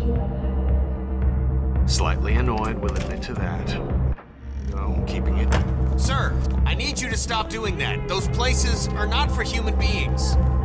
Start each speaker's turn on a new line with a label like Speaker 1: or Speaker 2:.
Speaker 1: Slightly annoyed, will admit to that. No, keeping it.
Speaker 2: Sir, I need you to stop doing that. Those places are not for human beings.